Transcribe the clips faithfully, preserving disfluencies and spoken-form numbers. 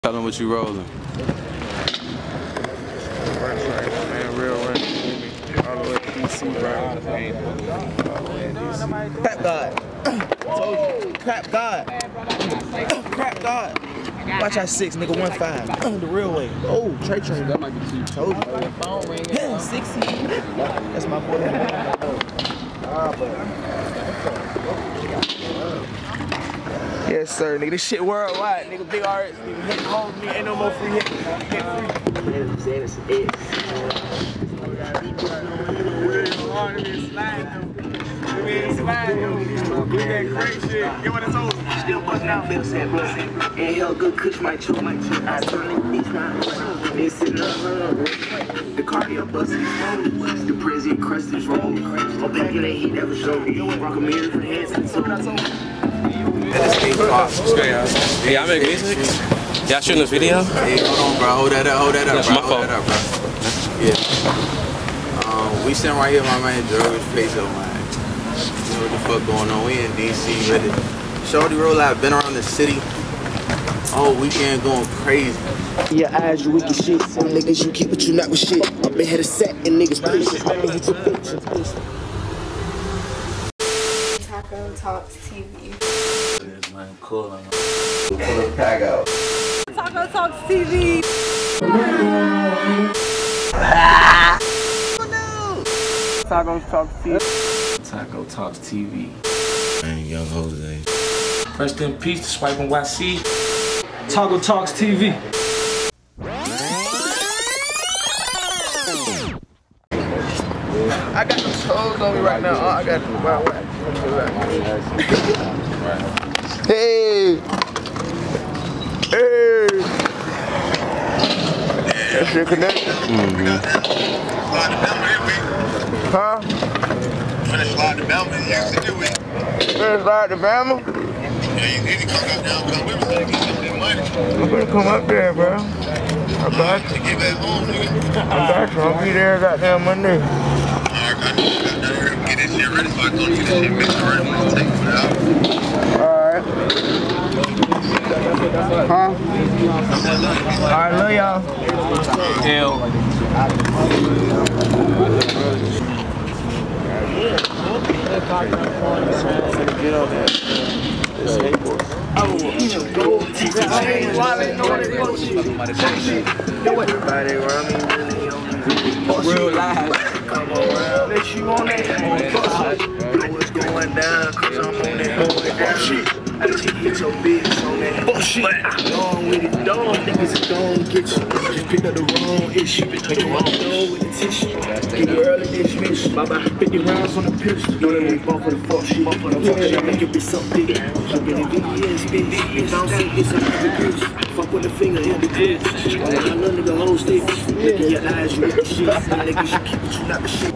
Tell them what you rolling. Man, real run. All the way to D C, bro. Crap God. Told you. Crap God. Crap God. Watch out six, nigga, one five. The real way. Oh, Trey Train. That might be two. Told you. Phone ring. Yeah, sixty. That's my boy. Ah, but. Yes, sir, nigga. This shit worldwide, nigga. Big artists, nigga. Hit home, nigga. Ain't no more free hit. Hit free. Still busting out bills and blood. Inhale good kush, might choke, might choke. I turn the beach round. They sitting up, the cardio bus is rolling. The president crust is rolling. Oh, back in the heat, that was showing. Rock a mirror for hands and so that's all. Hey, y'all make music? Y'all shooting this video? Hey, hold on, bro. Hold that up. Hold that up, That's bro. my Hold fault. that up, bro. Yeah. Um, we sitting right here, my man, Drugrixh Peso, man. You know what the fuck going on? We in D C, ready. Shorty roll out, been around the city all weekend going crazy. Your eyes, you wicked shit. Some niggas you keep, but you not with shit. I've been had a set and niggas push. I've been hit your bitch. Taco Talks T V. Cool, I'm gonna tag out. Taco Talks T V. Taco Talks T V. Taco Talks T V. Man, young Jose. Rest in peace to Swipe and Y C. Taco Talks T V. I got some toes on me right now. Oh, I got them right way. Hey! Hey! That shit connected. Mm-hmm. Huh? When it's slide to Bama, you see it with. When it's slide to Bama? Yeah, you need to come down, come with me so you can get some money. I'm gonna come up there, bro. I got To you. get back home, nigga. I got you. I'll be there goddamn Monday. Alright, I need to get this shit ready so I go to this shit mixed ready when I take it out. Alright. Huh? Alright, love y'all. Hell. Get on that. Skateboard. Oh, everybody around me really on real live. Come around, let you on that. Know what's going down, cause I'm on that bullshit. I just hit your bitch on that bullshit. Gone with it, dog. Niggas don't get you. Just pick up the wrong issue. Make a wrong door with the tissue. Get early dismiss. Bye bye. fifty rounds on the pistol. Know that we bump for the fuck shit. Bump for the fuck shit. Make it be something. Jump in the V S, bitch. If I don't see it's a heavy bitch. Fuck with the finger in the bitch. I love nigga whole stick. Look in your eyes, you get the shit. Niggas you keep it, you not the shit.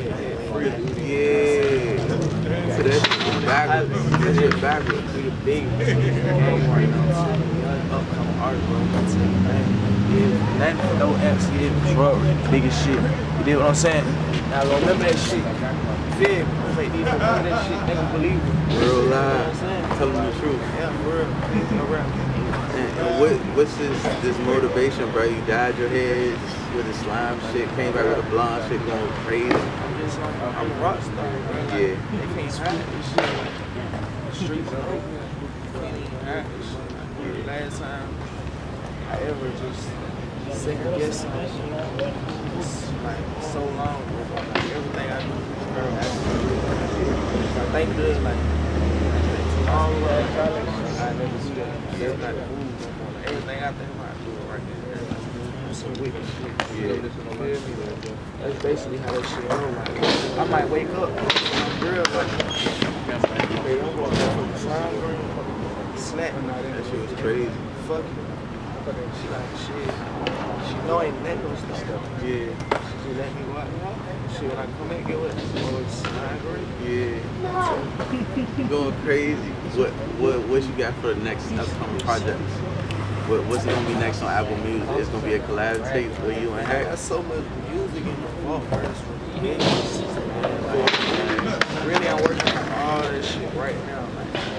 Yeah. So that shit backwards. That shit backwards. We the big game right now. Upcoming artist, bro. Yeah, nothing for no X, you did drug, biggest shit. You did what I'm saying? Now remember that shit. You feel me? Like these people remember that shit, they gon' believe it. Real live. Tell them the truth. Yeah, for real. No rap. And, and what, what's this, this motivation, bro? You dyed your head with the slime shit, came back with the blonde shit going crazy. I'm just, I'm a rock star, bro. Yeah. They can't hide this shit. The streets are open. They can't even hide this shit. The last time I ever just second guessing this shit, it's like so long, bro. Like everything I do, girl, I do. I think good, like, too long ago in college, I never do that. That's not the move. Everything I think about, I do it right there. That's some wicked shit. Yeah. That's basically how that shit roll. Like, I might wake up, I'm real, but hey, I'm going to fucking slime, bro. Snap. That shit was crazy. Fuck it. She like, shit. She know ain't that no stuff. Yeah. She just let me go out. Shit, when I come back, get what? Oh, it's slime, great. Yeah. Going crazy. What what what you got for the next upcoming projects? What what's it gonna be next on Apple Music? It's gonna be a collab tape with you and I Hack. got so much music in the vault, bro. It's ridiculous. Like, really, I'm working on all this shit right now. Like,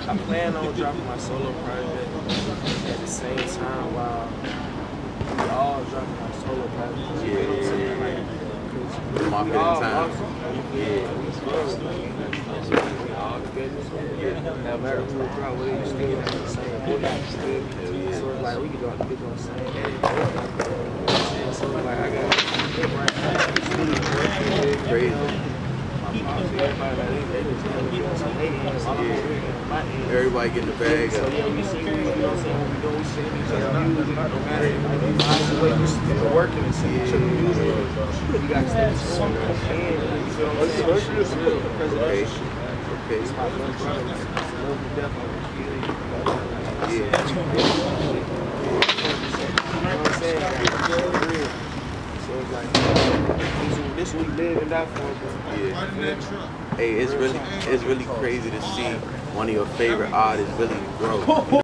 I plan on dropping my solo project at the same time while we all dropping our solo projects. Yeah, You know what I'm saying? yeah, Like, Put them off we at all a time. awesome. Yeah, we close. We all together. So yeah, no matter who we drop, we still get the same voice. So it's like we can go get on the same day. So it's like I got right now. It's really working. Crazy. Everybody, like, they, they just have to some hands. Everybody getting the bag So up. yeah, we see, you know what I'm saying, when we do, we see each other music, no matter if the way you still working and see each other music, you got to stay strong. And, you feel what I'm saying, it's real, the presentation. Okay. It's my little brother, it's a little definitely. Yeah. You know what I'm saying? It's real. So it's like, this we live and die for, bro. Yeah. Hey, it's really, it's really crazy to see one of your favorite artists really grow.